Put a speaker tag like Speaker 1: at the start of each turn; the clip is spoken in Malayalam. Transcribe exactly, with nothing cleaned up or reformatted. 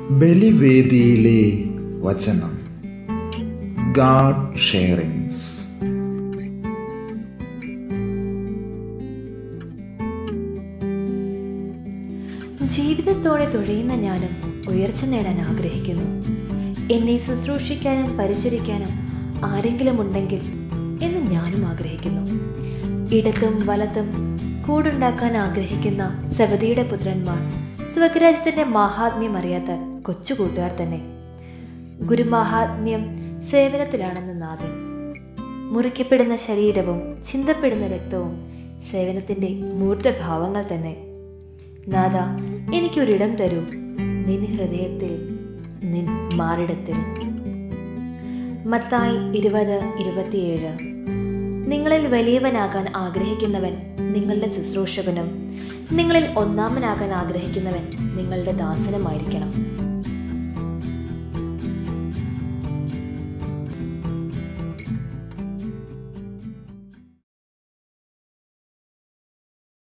Speaker 1: ബലിവേദിയിലെ വചനം. Godsharings.
Speaker 2: ജീവിതത്തോടെ തുഴയുന്ന ഞാനും ഉയർച്ച നേടാൻ ആഗ്രഹിക്കുന്നു. എന്നെ ശുശ്രൂഷിക്കാനും പരിചരിക്കാനും ആരെങ്കിലും ഉണ്ടെങ്കിൽ എന്ന് ഞാനും ആഗ്രഹിക്കുന്നു. ഇടത്തും വലത്തും കൂടുണ്ടാക്കാൻ ആഗ്രഹിക്കുന്ന സബദിയുടെ പുത്രന്മാർ സ്വകരാജ്യത്തിൻ്റെ മാഹാത്മ്യം അറിയാത്ത കൊച്ചു കൂട്ടുകാർ തന്നെ. ഗുരുമാഹാത്മ്യം സേവനത്തിലാണെന്ന് നാഥൻ. മുറിക്കപ്പെടുന്ന ശരീരവും ചിന്തപ്പെടുന്ന രക്തവും സേവനത്തിൻ്റെ മൂർത്തഭാവങ്ങൾ തന്നെ. നാഥ, എനിക്കൊരിടം തരൂ നിൻ ഹൃദയത്തിൽ, നിൻ മാറിടത്തിൽ. മത്തായി ഇരുപത് ഇരുപത്തിയേഴ്. നിങ്ങളിൽ വലിയവനാകാൻ ആഗ്രഹിക്കുന്നവൻ നിങ്ങളുടെ ശുശ്രൂഷകനും നിങ്ങളിൽ ഒന്നാമനാകാൻ ആഗ്രഹിക്കുന്നവൻ നിങ്ങളുടെ ദാസനുമായിരിക്കണം.